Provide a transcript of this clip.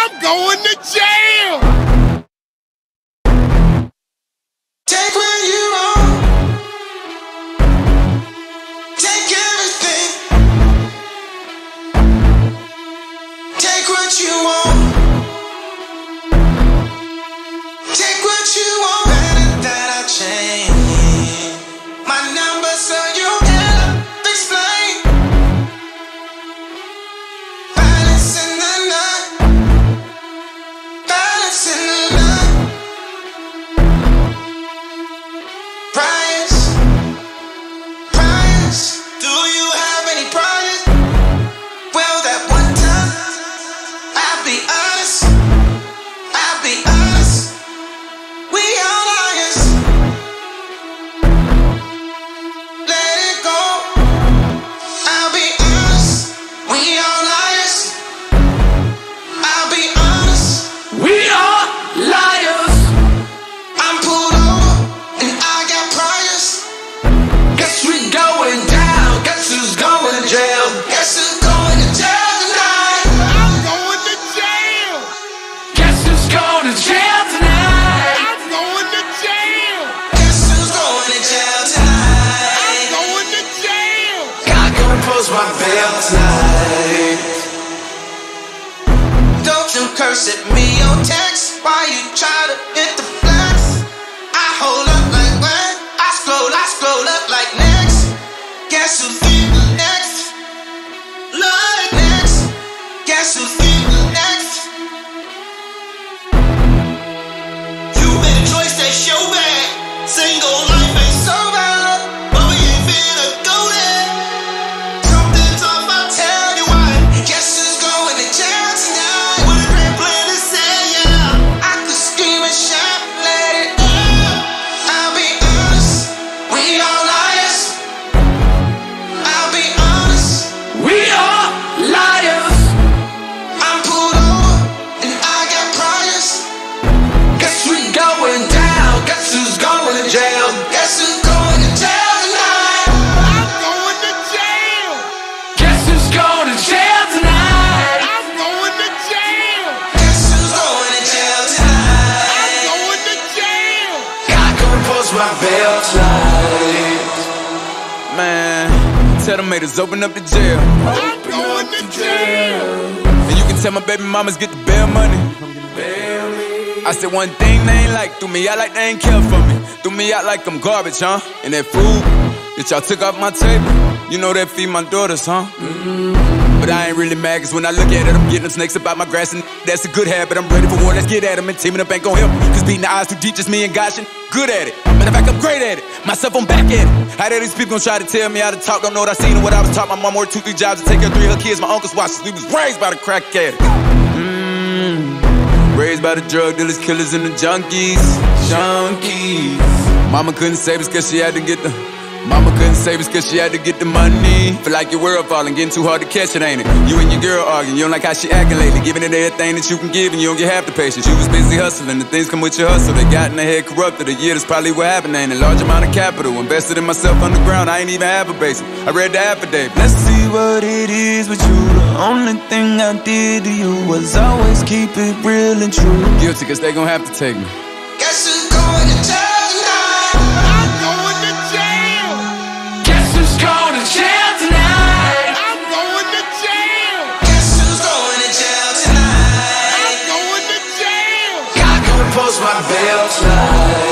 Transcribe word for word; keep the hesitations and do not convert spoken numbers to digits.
I'm going to jail. Take what you want. Take everything. Take what you want. Take what you want. Better that I change my number so you can explain. Balance in the night. Balance in the night. Price. Price. Do you have any price? Well, that one time, I'll be honest. I'll be honest. We all liars. Let it go. I'll be honest. We all liars. I'll be honest. We are liars. I'm pulled over and I got priors. Guess we going down. Guess who's going to jail? Guess who's going to jail tonight? I'm going to jail. Guess who's going to jail tonight? I'm going to jail. Guess who's going to jail I'm tonight? going to jail. God gonna post my bail tonight. Don't you curse at me or text while you try to hit the flex. I hold up like what? I scroll, I scroll up like next. Guess who's getting next? Like next. Guess who's getting next? You made a choice that's your bad. Single life ain't so bad, but we ain't finna go there. Something's off, I'll tell you why. Guess who's going to jail tonight? With a grand plan to say, yeah. I could scream and shout, let it out. I'll be honest, we all liars. I'll be honest, We are liars. I'm pulled over and I got priors. Guess we going down. Guess who's going to jail? Guess who's going to jail tonight? I'm going to jail. Guess who's going to jail tonight? I'm going to jail. Guess who's going to jail I'm tonight? going to jail. God gonna post my bail tonight. Man, tell them haters open up the jail. I'm going to jail. And you can tell my baby mamas get the bail money. I said one thing they ain't like, threw me out like they ain't care for me. Threw me out like I'm garbage, huh? And that food that y'all took off my table, you know that feed my daughters, huh? But I ain't really mad, cause when I look at it, I'm getting them snakes about my grass, and that's a good habit. I'm ready for war, let's get at them, and teaming up ain't gon' help. Cause beating the odds too deep, just me and Goshen, good at it. Matter of fact, I'm great at it. Myself, I'm back at it. How dare these people gon' try to tell me how to talk? Don't know what I seen or what I was taught. My mom worked two, three jobs to take care of three of her kids. My uncle's watches. We was raised by the crack addict. Mm. Raised by the drug dealers, killers, and the junkies. Junkies. Mama couldn't save us cause she had to get the Mama couldn't save us cause she had to get the money. Feel like your world falling, getting too hard to catch it, ain't it? You and your girl arguing, you don't like how she acting lately. Giving it everything that you can give and you don't get half the patience. You was busy hustling, the things come with your hustle. They got in their head corrupted, a year that's probably what happened. Ain't a large amount of capital invested in myself underground, I ain't even have a basement. I read the affidavit. Let's see what it is with you. The only thing I did to you was always keep it real and true. Guilty cause they gon' have to take me. Guess who's going to jail tonight? I'm going to jail. Guess who's going to jail tonight? I'm going to jail. Guess who's going to jail I'm tonight? going to jail. God gonna post my bail tonight.